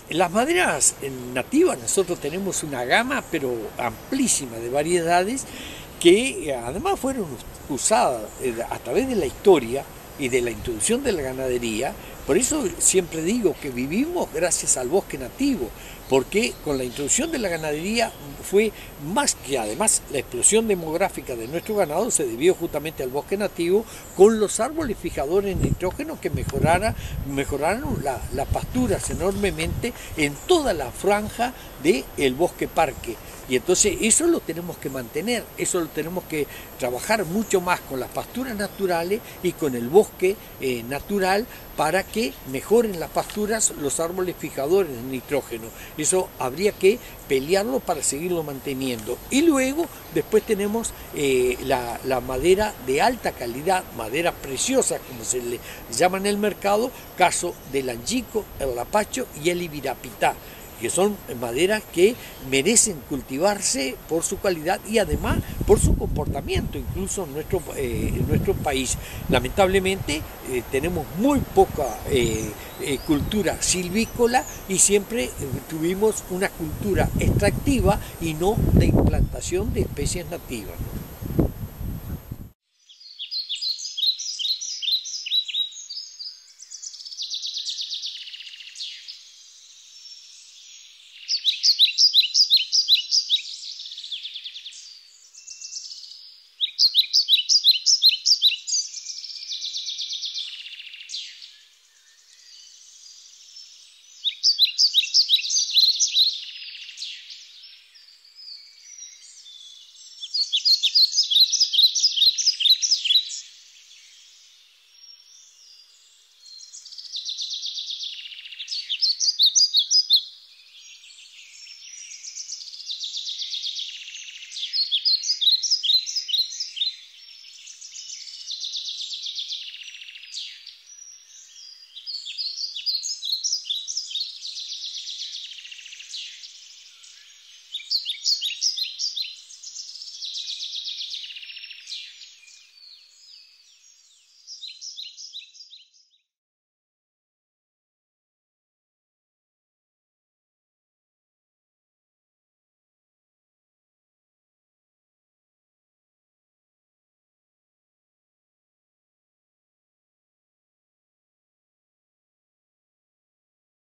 Las maderas nativas, nosotros tenemos una gama pero amplísima de variedades que además fueron usadas a través de la historia y de la introducción de la ganadería. Por eso siempre digo que vivimos gracias al bosque nativo, porque con la introducción de la ganadería fue más que además la explosión demográfica de nuestro ganado se debió justamente al bosque nativo con los árboles fijadores de nitrógeno que mejoraron las pasturas enormemente en toda la franja del bosque parque. Y entonces eso lo tenemos que mantener, eso lo tenemos que trabajar mucho más con las pasturas naturales y con el bosque natural para que mejoren las pasturas los árboles fijadores de nitrógeno. Eso habría que pelearlo para seguirlo manteniendo. Y luego, después tenemos la madera de alta calidad, maderas preciosas, como se le llama en el mercado, caso del angico, el lapacho y el ibirapitá, que son maderas que merecen cultivarse por su calidad y además por su comportamiento, incluso en nuestro país. Lamentablemente tenemos muy poca cultura silvícola y siempre tuvimos una cultura extractiva y no de implantación de especies nativas, ¿no?